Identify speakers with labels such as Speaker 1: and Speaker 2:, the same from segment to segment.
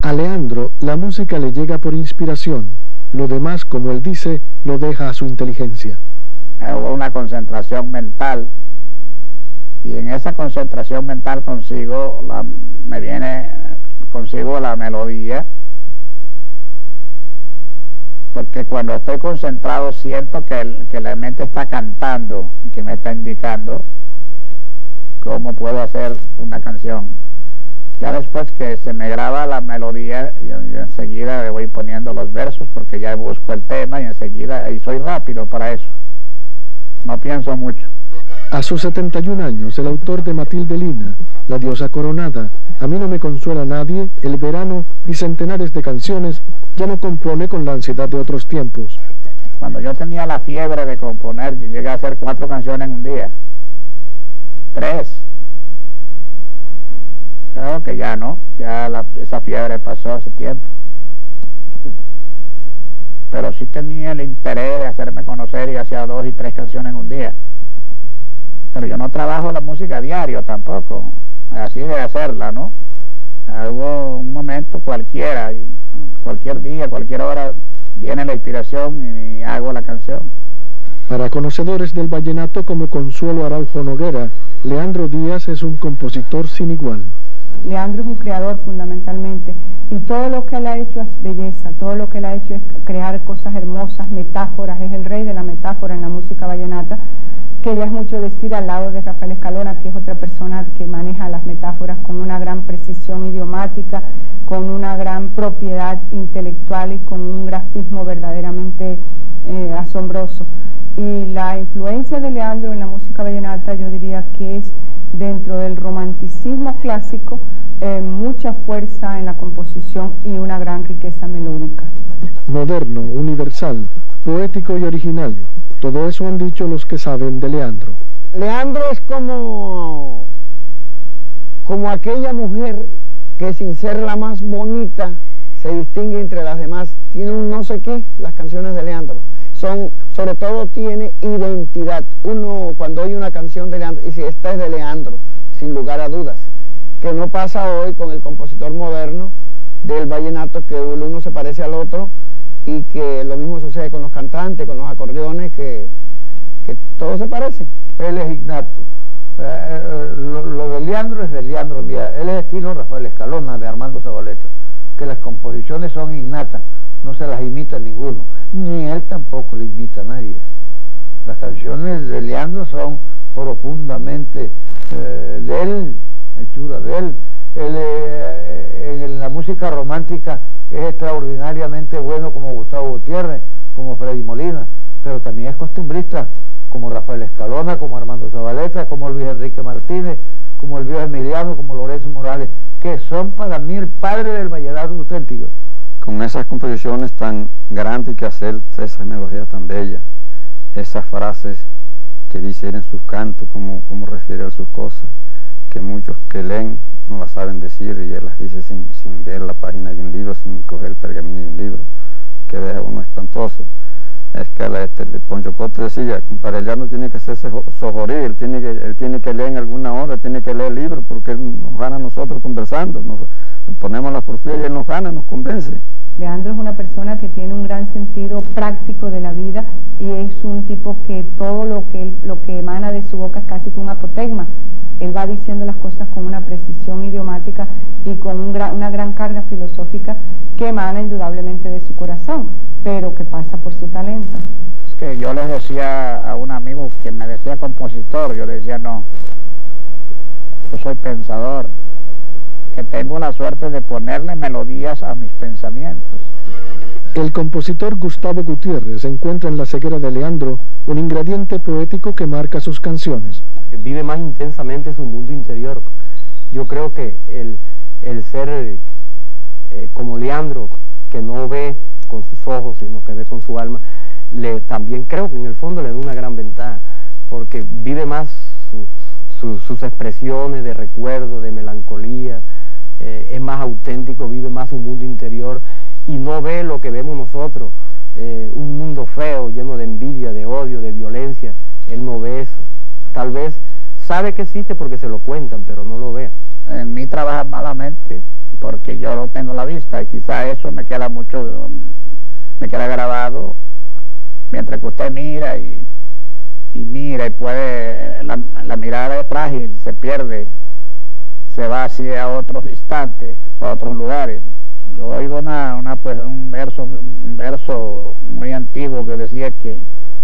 Speaker 1: A Leandro, la música le llega por inspiración. Lo demás, como él dice, lo deja a su inteligencia.
Speaker 2: Hubo una concentración mental, y en esa concentración mental consigo la melodía, porque cuando estoy concentrado siento que la mente está cantando y que me está indicando cómo puedo hacer una canción. Ya después que se me graba la melodía, yo enseguida le voy poniendo los versos, porque ya busco el tema y enseguida, y soy rápido para eso, no pienso mucho.
Speaker 1: A sus 71 años, el autor de Matilde Lina, La diosa coronada, A mí no me consuela nadie, El verano y centenares de canciones, ya no compone con la ansiedad de otros tiempos.
Speaker 2: Cuando yo tenía la fiebre de componer, yo llegué a hacer 4 canciones en un día, 3. Claro que ya no, esa fiebre pasó hace tiempo. Pero sí tenía el interés de hacerme conocer y hacía 2 y 3 canciones en un día. Pero yo no trabajo la música a diario tampoco, así de hacerla, ¿no? Hubo un momento cualquiera, cualquier día, cualquier hora, viene la inspiración y hago la canción.
Speaker 1: Para conocedores del vallenato como Consuelo Araujo Noguera, Leandro Díaz es un compositor sin igual.
Speaker 3: Leandro es un creador fundamentalmente, y todo lo que él ha hecho es belleza, todo lo que él ha hecho es crear cosas hermosas, metáforas, es el rey de la metáfora en la música vallenata, que ya es mucho decir al lado de Rafael Escalona, que es otra persona que maneja las metáforas con una gran precisión idiomática, con una gran propiedad intelectual y con un grafismo verdaderamente asombroso. Y la influencia de Leandro en la música vallenata, yo diría que es dentro del romanticismo clásico, mucha fuerza en la composición y una gran riqueza melódica.
Speaker 1: Moderno, universal, poético y original, todo eso han dicho los que saben de Leandro.
Speaker 4: Leandro es como aquella mujer que, sin ser la más bonita, se distingue entre las demás. Tiene un no sé qué, las canciones de Leandro. Sobre todo tiene identidad. Uno cuando oye una canción de Leandro, y si esta es de Leandro, sin lugar a dudas, que no pasa hoy con el compositor moderno del vallenato, que el uno se parece al otro, y que lo mismo sucede con los cantantes, con los acordeones, que todos se parecen.
Speaker 5: Él es innato. Lo de Leandro es de Leandro Díaz. Él es estilo Rafael Escalona, de Armando Zabaleta, que las composiciones son innatas, no se las imita ninguno, ni él tampoco le imita a nadie. Las canciones de Leandro son profundamente de él, hechura de él. En la música romántica es extraordinariamente bueno, como Gustavo Gutiérrez, como Freddy Molina, pero también es costumbrista, como Rafael Escalona, como Armando Zabaleta, como Luis Enrique Martínez, como el viejo Emiliano, como Lorenzo Morales, que son para mí el padre del vallenato auténtico.
Speaker 6: Con esas composiciones tan grandes que hacer esas melodías tan bellas, esas frases que dice él en sus cantos, como refiere a sus cosas, que muchos que leen no las saben decir, y él las dice sin ver la página de un libro, sin coger el pergamino de un libro, que deja uno espantoso. Es que el Poncho Coto decía, para él ya no tiene que hacerse sojorí, él tiene que leer en alguna hora, tiene que leer el libro, porque él nos gana a nosotros conversando, nos ponemos la porfía y él nos gana, nos convence.
Speaker 3: Leandro es una persona que tiene un gran sentido práctico de la vida, y es un tipo que todo lo que emana de su boca es casi que un apotegma. Él va diciendo las cosas con una precisión idiomática y con una gran carga filosófica que emana indudablemente de su corazón, pero que pasa por su talento.
Speaker 2: Es que yo les decía a un amigo que me decía compositor, yo le decía no, yo soy pensador, que tengo la suerte de ponerle melodías a mis pensamientos.
Speaker 1: El compositor Gustavo Gutiérrez encuentra en la ceguera de Leandro un ingrediente poético que marca sus canciones.
Speaker 7: Vive más intensamente su mundo interior. Yo creo que el ser como Leandro, que no ve con sus ojos, sino que ve con su alma, también creo que en el fondo le da una gran ventaja, porque vive más sus expresiones de recuerdo, de melancolía, es más auténtico, vive más un mundo interior y no ve lo que vemos nosotros, un mundo feo, lleno de envidia, de odio, de violencia. Él no ve eso. Tal vez sabe que existe porque se lo cuentan, pero no lo ve.
Speaker 2: En mí trabaja malamente porque yo no tengo la vista y quizá eso me queda mucho, me queda grabado mientras que usted mira y mira y puede, la mirada es frágil, se pierde, se va hacia otros instantes, a otros lugares. Yo oigo pues, un verso muy antiguo que decía que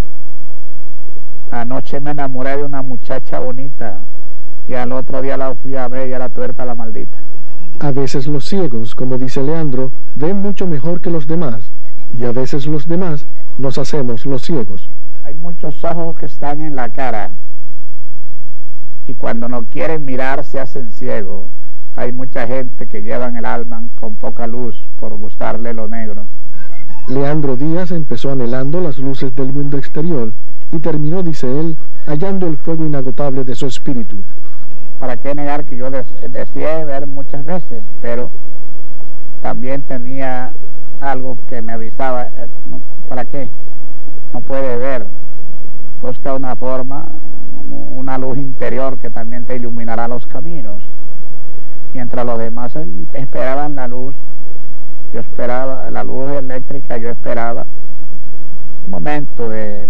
Speaker 2: anoche me enamoré de una muchacha bonita y al otro día la fui a ver y era tuerta la maldita.
Speaker 1: A veces los ciegos, como dice Leandro, ven mucho mejor que los demás, y a veces los demás nos hacemos los ciegos.
Speaker 2: Hay muchos ojos que están en la cara y cuando no quieren mirar se hacen ciegos. Hay mucha gente que llevan el alma con poca luz por gustarle lo negro.
Speaker 1: Leandro Díaz empezó anhelando las luces del mundo exterior y terminó, dice él, hallando el fuego inagotable de su espíritu.
Speaker 2: ¿Para qué negar que yo deseé ver muchas veces? Pero también tenía algo que me avisaba, ¿para qué? No puede ver. Busca una forma, una luz interior que también te iluminará los caminos. Mientras los demás esperaban la luz, yo esperaba la luz eléctrica, yo esperaba un momento de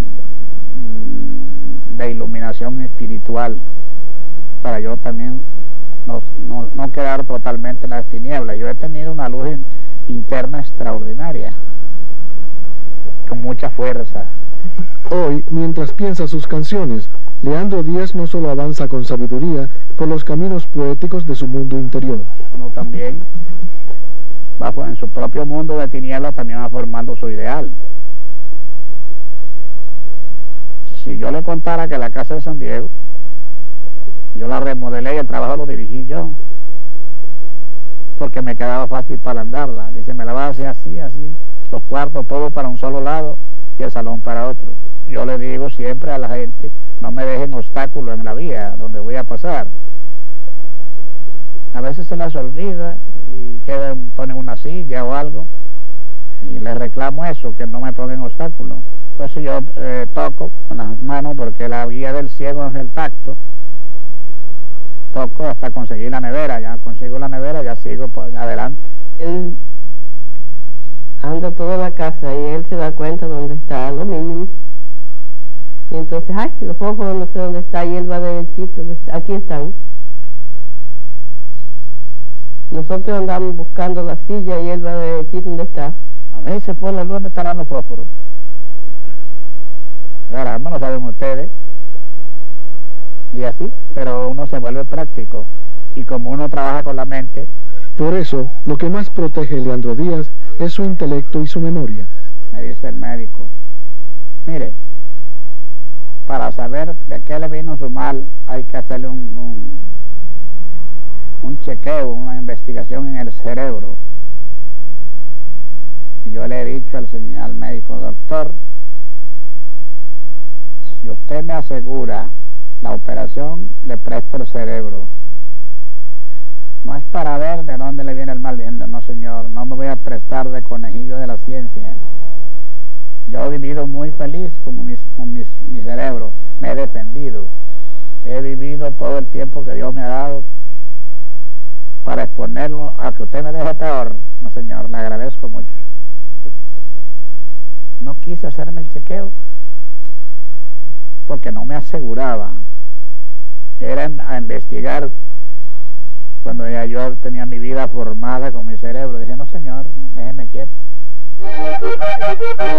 Speaker 2: iluminación espiritual para yo también no quedar totalmente en las tinieblas. Yo he tenido una luz interna extraordinaria, con mucha fuerza.
Speaker 1: Hoy, mientras piensa sus canciones, Leandro Díaz no solo avanza con sabiduría por los caminos poéticos de su mundo interior.
Speaker 2: Uno también va en su propio mundo de tinieblas, también va formando su ideal. Si yo le contara que la casa de San Diego, yo la remodelé y el trabajo lo dirigí yo, porque me quedaba fácil para andarla. Dice, me la vas a hacer así, así, los cuartos todos para un solo lado y el salón para otro. Yo le digo siempre a la gente, no me dejen obstáculos en la vía donde voy a pasar. A veces se las olvida y ponen una silla o algo y les reclamo eso, que no me pongan obstáculos. Entonces yo toco con las manos, porque la vía del ciego es el tacto. Toco hasta conseguir la nevera, ya consigo la nevera, ya sigo por adelante.
Speaker 8: Él anda toda la casa y él se da cuenta dónde está lo mínimo. Y entonces, ay, los fósforos no sé dónde está, y él va derechito, aquí están. Nosotros andamos buscando la silla y él va derechito donde está.
Speaker 2: A veces por la luz donde estarán los fósforos. Caramba, no saben ustedes. Y así, pero uno se vuelve práctico. Y como uno trabaja con la mente.
Speaker 1: Por eso, lo que más protege a Leandro Díaz es su intelecto y su memoria.
Speaker 2: Me dice el médico, mire, para saber de qué le vino su mal, hay que hacerle un chequeo, una investigación en el cerebro. Y yo le he dicho al médico, doctor, si usted me asegura la operación, le presto el cerebro. No es para ver de dónde le viene el mal, diciendo, no señor, no me voy a prestar de conejillo de la ciencia. Yo he vivido muy feliz con mi cerebro, me he defendido, he vivido todo el tiempo que Dios me ha dado para exponerlo a que usted me deje peor. No señor, le agradezco mucho. No quise hacerme el chequeo porque no me aseguraba. Era a investigar cuando ya yo tenía mi vida formada con mi cerebro. Dije, no señor, déjeme quieto.